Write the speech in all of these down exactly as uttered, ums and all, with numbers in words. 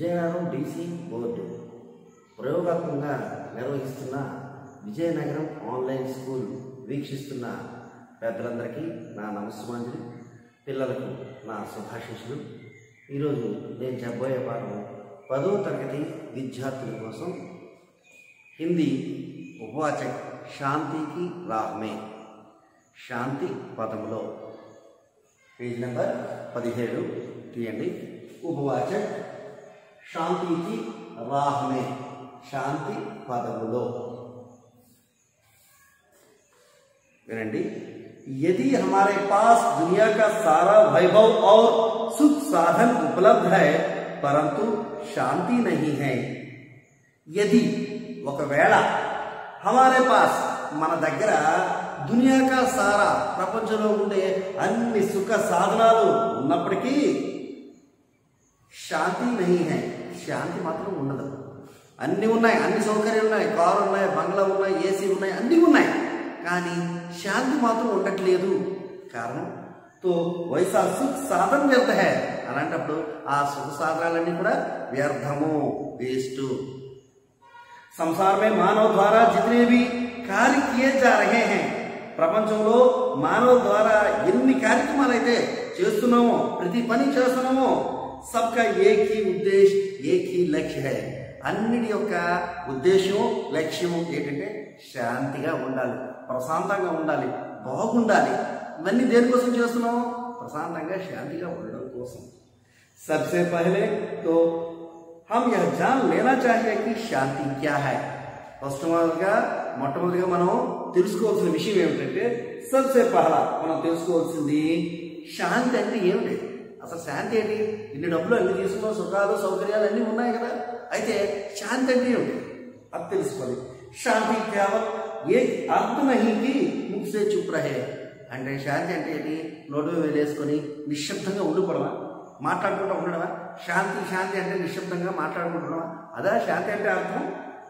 Vizianagaram DC board ప్రయోగాత్మకంగా నిర్వహిస్తున్న Vizianagaram online school వీక్షిస్తున్న పెద్దలందరికీ నా నమస్సుమాంజలి, పిల్లలకు నా శుభాశీస్సులు. ఈరోజు నేను చెప్పబోయే పాఠం పదో తరగతి విద్యార్థుల కోసం హిందీ ఉపవాచక్ శాంతికి రాహ్మే. శాంతి పదములో పేజ్ నెంబర్ పదిహేడు తీయండి. ఉపవాచక్ శాంతికి రాహ్మే, శాంతి పదములో विनंडी। यदि हमारे पास दुनिया का सारा वैभव और सुख साधन उपलब्ध है परंतु शांति नहीं है, यदि ఒకవేళ हमारे पास మన దగ్గర దునియా కా సారా ప్రపంచంలో ఉండే అన్ని సుఖ సాధనాలు ఉన్నప్పటికీ శాంతి नहीं है, శాంతి మాత్రం ఉండదు. అన్ని ఉన్నాయి, అన్ని సౌకర్యాలు ఉన్నాయి, కారు ఉన్నాయి, బంగ్లా ఉన్నాయి, ఏసీ ఉన్నాయి, అన్ని ఉన్నాయి, కానీ శాంతి మాత్రం ఉండట్లేదు. కారణం తో వైసా సుఖ సాధన వ్యర్థ హై, అలాంటప్పుడు ఆ సుఖ సాధనాలన్నీ కూడా వ్యర్థము, వేస్ట్. సంసార మే మానవ ద్వారా జితనే భీ కార్య కియే జా రహే హై, ప్రపంచంలో మానవ ద్వారా ఎన్ని కార్యక్రమాలు అయితే చేస్తున్నామో, ప్రతి పని చేస్తున్నామో, సబ్కా ఏక్ హీ ఉద్దేశ్ ఏక్ హీ లక్ష్య హై, అన్నిటి యొక్క ఉద్దేశం లక్ష్యం ఏంటంటే శాంతిగా ఉండాలి, ప్రశాంతంగా ఉండాలి, బాగుండాలి. ఇవన్నీ దేనికోసం చేస్తున్నాము? ప్రశాంతంగా శాంతిగా ఉండడం కోసం. सबसे पहले तो हम यह जान लेना चाहिए कि శాంతి क्या है. ఫస్ట్ గా మొట్టమొదటిగా మనం తెలుసుకోవాల్సిన విషయం ఏమిటంటే, సబ్సే పహలా మనం తెలుసుకోవాల్సింది శాంతి అంటే ఏమిటి. అసలు శాంతి ఏంటి? ఇన్ని డబ్బులు అన్ని తీసుకున్న సుఖాలు సౌకర్యాలు అన్నీ ఉన్నాయి కదా, అయితే శాంతి అంటే ఏమిటి అది తెలుసుకోవాలి. శాంతి కేవలం ఏ अर्थ नहीं कि मुख से चुप रहे, అంటే శాంతి అంటే ఏంటి? నోటు వేలేసుకొని నిశ్శబ్దంగా ఉండిపోవడమా, మాట్లాడుకుంటూ ఉండడమా? శాంతి శాంతి అంటే నిశ్శబ్దంగా మాట్లాడుకుంటున్నావా? అదా శాంతి అంటే అర్థం?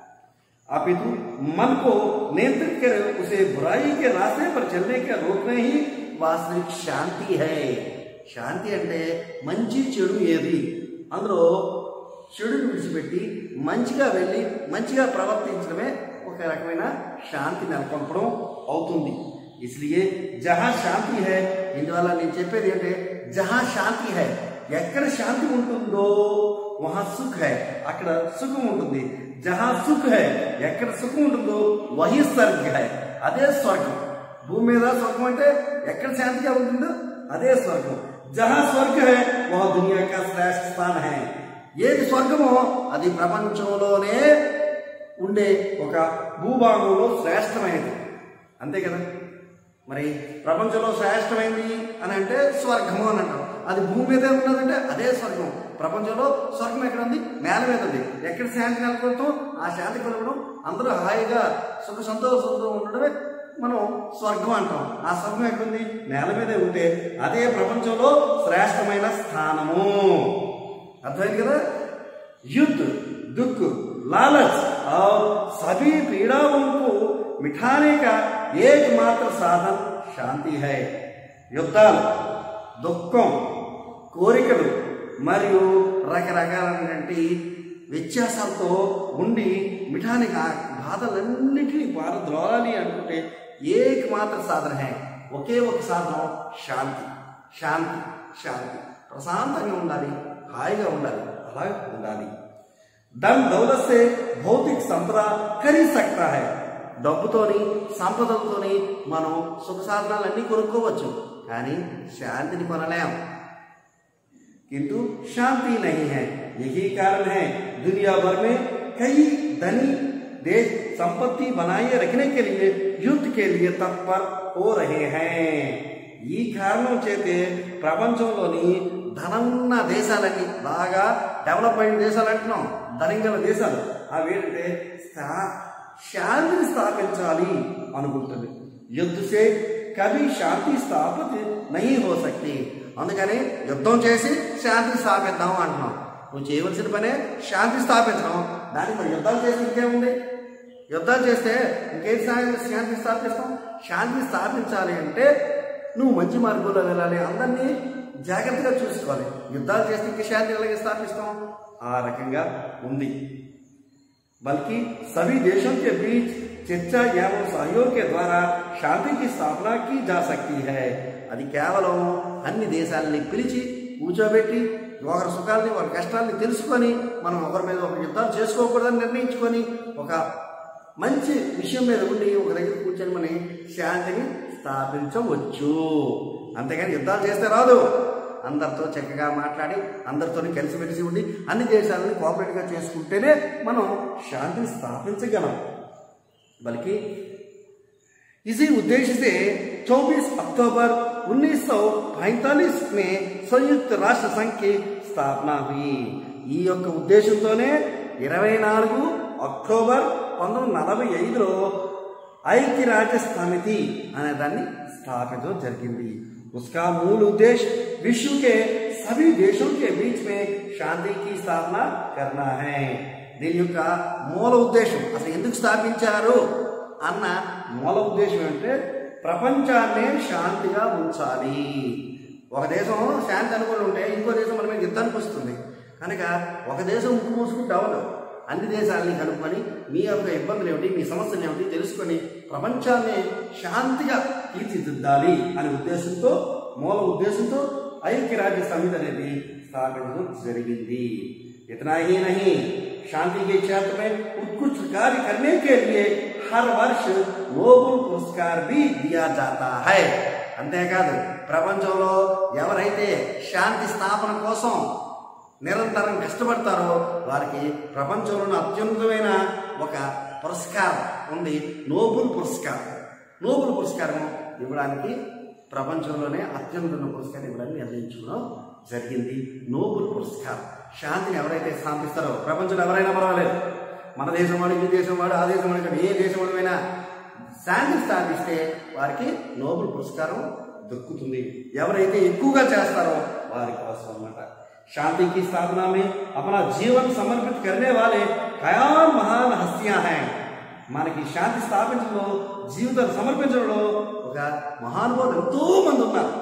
अपितु मन को नियंत्रित कर उसे बुराई के रास्ते पर चलने का रोकना ही वास्तविक शांति है. శాంతి అంటే మంచి చెడు ఏది, అందులో చెడుని విడిచిపెట్టి మంచిగా వెళ్ళి మంచిగా ప్రవర్తించడమే ఒక రకమైన శాంతి నెలకొల్పడం అవుతుంది. ఇస్లియే జహా శాంతి హై, ఇందువల్ల నేను చెప్పేది ఏంటంటే జహా శాంతి హై, ఎక్కడ శాంతి ఉంటుందో వహా సుఖ్ హై, అక్కడ సుఖం ఉంటుంది. జహా సుఖ్ హై, ఎక్కడ సుఖం ఉంటుందో వహీ స్వర్గ హై, అదే స్వర్గం. భూమి మీద స్వర్గం అంటే ఎక్కడ శాంతిగా ఉంటుందో అదే స్వర్గం. జహా స్వర్గ హై వహ దునియా కా శ్రేష్ఠ స్థాన్ హై, ఏది స్వర్గమో అది ప్రపంచంలోనే ఉండే ఒక భూభాగంలో శ్రేష్టమైనది, అంతే కదా. మరి ప్రపంచంలో శ్రేష్టమైంది అని అంటే స్వర్గము అని అంటాం. అది భూమి మీదే ఉన్నదంటే అదే స్వర్గం. ప్రపంచంలో స్వర్గం ఎక్కడ ఉంది? నేల మీద ఉంది. ఎక్కడ శాంతి నెలకొల్పడం? ఆ శాంతి కలగడం, అందరూ హాయిగా సుఖ సంతోషంతో ఉండడమే మనం స్వర్గం అంటాం. ఆ స్వర్గం ఎక్కడుంది? నేల మీదే ఉంటే అదే ప్రపంచంలో శ్రేష్టమైన స్థానము. అర్థమైంది కదా. युद्ध, दुख, लालच और सभी पीड़ाओं को मिटाने का एकमात्र साधन शांति है. యుద్ధాలు, దుఃఖం, కోరికలు మరియు రకరకాలైనటువంటి వ్యత్యాసాలతో ఉండి మిఠానికి ఆ బాధలన్నిటినీ పారద్రోలాలి అనుకుంటే ఏకమాత్ర సాధన హై, ఒకే ఒక సాధనం శాంతి. శాంతి శాంతి ప్రశాంతంగా ఉండాలి, హాయిగా ఉండాలి, అలా ఉండాలి. ధన్ దౌలత్ సే భౌతిక సంపద ఖరీద్ సక్తా హై, డబ్బుతోని సంపదలతోని మనం సుఖ సాధనాలన్నీ కొనుక్కోవచ్చు, కానీ శాంతిని కొనలేం. किंतु शांति नहीं है. यही कारण है दुनिया भर में कई धनी देश संपत्ति बनाए रखने के लिए युद्ध के लिए तत्पर हो रहे हैं. ఈ కారణం చేతే ప్రపంచంలోని ధనమున్న దేశాలకి, బాగా డెవలప్మెంట్ దేశాలు అంటున్నాం, ధనంగల దేశాలు, అవి ఏంటంటే శాంతిని స్థాపించాలి అనుకుంటుంది. యుద్ధ సే కభీ శాంతి స్థాపిత నహీ హో సక్తి, అందుకని యుద్ధం చేసి శాంతి స్థాపిద్దాం అంటున్నాం. నువ్వు చేయవలసిన పనే శాంతి స్థాపించడం. దానికి మరి యుద్ధాలు చేసి ఇంకేముంది? యుద్ధాలు చేస్తే ఇంకేం శాంతి స్థాపిస్తాం? శాంతి స్థాపించాలి అంటే నువ్వు మంచి మార్గంలో వెళ్ళాలి, అందరినీ జాగ్రత్తగా చూసుకోవాలి. యుద్ధాలు చేస్తే ఇంక శాంతి ఎలాగే స్థాపిస్తాం? ఆ రకంగా ఉంది। बल्कि सभी देशों के बीच चर्चा एवं सहयोग के द्वारा शांति की स्थापना की जा सकती है। అది కేవలం అన్ని దేశాలని పిలిచి కూర్చోబెట్టి ఒకరి సుఖాలని ఒకరి కష్టాలని తెలుసుకొని మనం ఒకరి మీద ఒక యుద్ధాలు చేసుకోకూడదని నిర్ణయించుకొని ఒక మంచి విషయం మీద ఉండి ఒక దగ్గర కూర్చొని మనం శాంతిని స్థాపించవచ్చు। అంతేగాని యుద్ధాలు చేస్తే రాదు। అందరితో చక్కగా మాట్లాడి అందరితో కలిసిమెలిసి ఉండి అన్ని దేశాలను కోఆపరేట్గా చేసుకుంటేనే మనం శాంతిని స్థాపించగలం। बल्कि इसी उद्देश्य से चौबीस अक्टूबर उन्नीस सौ पैंतालीस में संयुक्त राष्ट्र संघ की स्थापना हुई। ఈ యొక్క ఉద్దేశంతోనే ఇరవై నాలుగు అక్టోబర్ పంతొమ్మిది నలభై ఐదులో ఐక్యరాజ్య సమితి అనే దాన్ని స్థాపించడం జరిగింది। उसका मूल उद्देश्य विश्व के सभी देशों के बीच में शांति की स्थापना करना है। దీని యొక్క మూల ఉద్దేశం అసలు ఎందుకు స్థాపించారు అన్న మూల ఉద్దేశం అంటే ప్రపంచాన్ని శాంతిగా ఉంచాలి। ఒక దేశం శాంతి అనుకుని ఉంటే ఇంకో దేశం మన మీద యుద్ధానికి వస్తుంది కనుక ఒక దేశం ముక్కు మూసుకుంటే అవ్వదు। అన్ని దేశాలని కనుక్కొని మీ యొక్క ఇబ్బందులు ఏమిటి మీ సమస్యలు ఏమిటి తెలుసుకొని ప్రపంచాన్ని శాంతిగా తీర్చిదిద్దాలి అనే ఉద్దేశంతో మూల ఉద్దేశంతో ఐక్యరాజ్య సమితి అనేది స్థాపించడం జరిగింది। इतना ही नहीं, शांति के क्षेत्र में उत्कृष्ट कार्य करने के लिए हर वर्ष नोबेल पुरस्कार भी दिया जाता है। అంతేకాదు ప్రపంచంలో ఎవరైతే శాంతి స్థాపన కోసం నిరంతరం కష్టపడతారో వారికి ప్రపంచంలోని అత్యున్నతమైన ఒక పురస్కారం ఉంది, నోబెల్ పురస్కారం। నోబెల్ పురస్కారం ఇవ్వడానికి ప్రపంచంలోనే అత్యున్నత పురస్కారం ఇవ్వడానికి నిర్ణయించుకోవడం జరిగింది। నోబెల్ పురస్కారం శాంతిని ఎవరైతే స్థాపిస్తారో ప్రపంచంలో ఎవరైనా పర్వాలేదు, మన దేశం వాడు ఈ దేశం వాడు ఆ దేశం వాడు ఏ దేశం వాడైనా శాంతిని స్థాపిస్తే వారికి నోబెల్ పురస్కారం దక్కుతుంది। ఎవరైతే ఎక్కువగా చేస్తారో వారి కోసం అన్నమాట। शांति की स्थापना में अपना जीवन समर्पित करने वाले कयान महान हस्तियां हैं। మనకి శాంతి స్థాపించడంలో జీవితం సమర్పించడంలో ఒక మహానుభావులు ఎంతో మంది ఉన్నారు।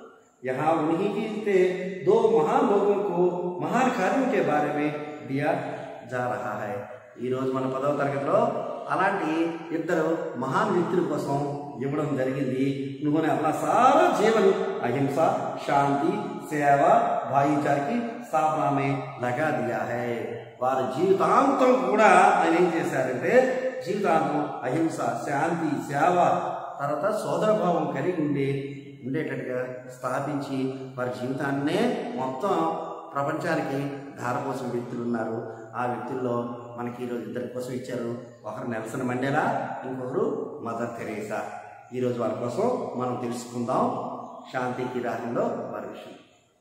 यहाँ उन्हीं के दो महान लोगों को महान कार्यों के बारे में दिया जा रहा है। ఈ రోజు మన పదవ తరగతిలో అలాంటి ఇద్దరు మహాన్ వ్యక్తుల కోసం ఇవ్వడం జరిగింది। उन्होंने अपना सारा जीवन अहिंसा, शांति, सेवा, भाईचारे की स्थापना में लगा दिया है। వారి జీవితాంతం కూడా ఆయన ఏం చేశారంటే జీవితాంతం అహింస, శాంతి, సేవ తర్వాత సోదరభావం కలిగి ఉండే ఉండేటట్టుగా స్థాపించి వారి జీవితాన్నే మొత్తం ప్రపంచానికి ధారపోసిన వ్యక్తులు ఉన్నారు। ఆ వ్యక్తుల్లో మనకి ఈరోజు ఇద్దరి కోసం ఇచ్చారు, ఒకరు నెల్సన్ మండేలా, ఇంకొకరు మదర్ తెరేసా। ఈరోజు వారి కోసం మనం తెలుసుకుందాం శాంతికి దారిలో వారి విషయం।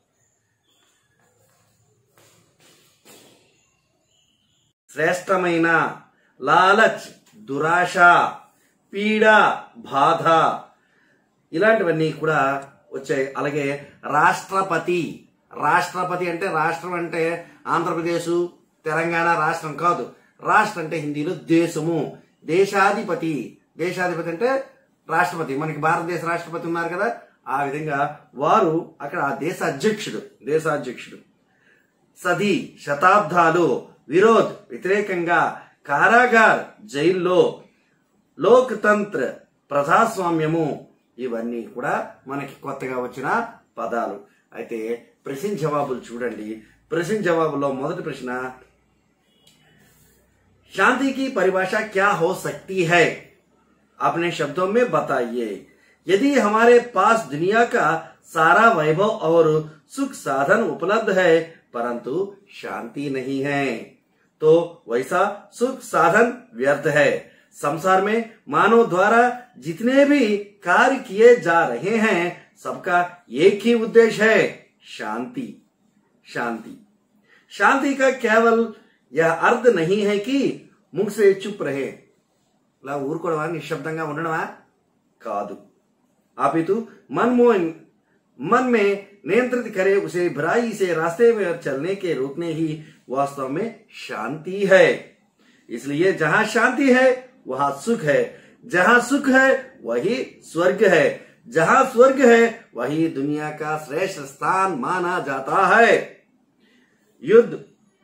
శ్రేష్టమైన లాలచ్, దురాశ, పీడ, బాధ ఇలాంటివన్నీ కూడా వచ్చాయి। అలాగే రాష్ట్రపతి, రాష్ట్రపతి అంటే రాష్ట్రం అంటే ఆంధ్రప్రదేశ్ తెలంగాణ రాష్ట్రం కాదు, రాష్ట్రం అంటే హిందీలో దేశము। దేశాధిపతి, దేశాధిపతి అంటే రాష్ట్రపతి, మనకి భారతదేశ రాష్ట్రపతి ఉన్నారు కదా ఆ విధంగా వారు అక్కడ ఆ దేశ అధ్యక్షుడు, దేశాధ్యక్షుడు। సది శతాబ్దాలు విరోధ్ వ్యతిరేకంగా కారాగార్, జైల్లో లోక్తంత్ర, ప్రజాస్వామ్యము ఇవన్నీ కూడా మనకి కొత్తగా వచ్చిన పదాలు। అయితే ప్రశ్న జవాబులు చూడండి। प्रश्न जवाब मोदी प्रश्न, शांति की परिभाषा क्या हो सकती है? अपने शब्दों में बताइए। यदि हमारे पास दुनिया का सारा वैभव और सुख साधन उपलब्ध है परंतु शांति नहीं है तो वैसा सुख साधन व्यर्थ है। संसार में मानव द्वारा जितने भी कार्य किए जा रहे हैं सबका एक ही उद्देश्य है, शांति। शांति शांति का केवल यह अर्थ नहीं है कि मुख से चुप रहे, ला ఊరుకోవడమా నిశ్శబ్దంగా ఉండడమా కాదు, अपितु मन मोहन मन में नियंत्रित करे उसे बुराई से रास्ते में चलने के रोकने ही वास्तव में शांति है। इसलिए जहां शांति है वहां सुख है, जहां सुख है वही स्वर्ग है, जहां स्वर्ग है वही दुनिया का श्रेष्ठ स्थान माना जाता है। युद्ध,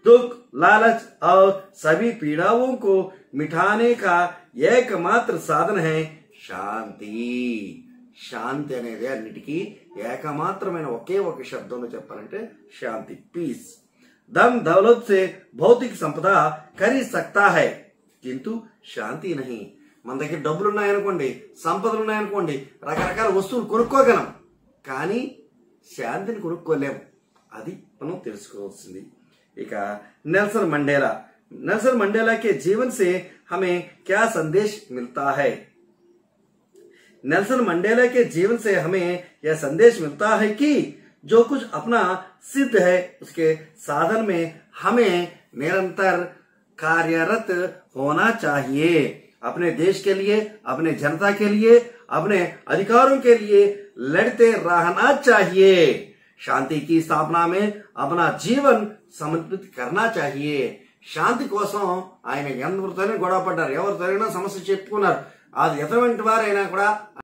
दुख, लालच और सभी पीड़ाओं को मिटाने का एकमात्र साधन है శాంతి. శాంతి అనేది అన్నిటికీ ఏకమాత్రమైన ఒకే ఒక శబ్దంలో చెప్పాలంటే శాంతి, పీస్. धन दौलत से भौतिक संपदा खरीद सकता है किंतु శాంతి नहीं. మన దగ్గర డబ్బులు ఉన్నాయనుకోండి, సంపదలు ఉన్నాయనుకోండి, రకరకాల వస్తువులు కొనుక్కోగలం, కానీ శాంతిని కొనుక్కోలేము. అది మనం తెలుసుకోవాల్సింది. ఇక नेल्सन मंडेला. नेल्सन मंडेला के जीवन से हमें क्या संदेश मिलता है? नेल्सन मंडेला के जीवन से हमें यह संदेश मिलता है कि जो कुछ अपना सिद्ध है उसके साधन में हमें निरंतर कार्यरत होना चाहिए. अपने देश के लिए, अपने जनता के लिए, अपने अधिकारों के लिए लड़ते रहना चाहिए. శాంతి की स्थापना में अपना जीवन समर्पित करना चाहिए. శాంతి కోసం ఆయన ఎవరితోనే గొడవ పడ్డారు, ఎవరితోనైనా సమస్య చెప్పుకున్నారు. అది ఎటువంటి వారైనా కూడా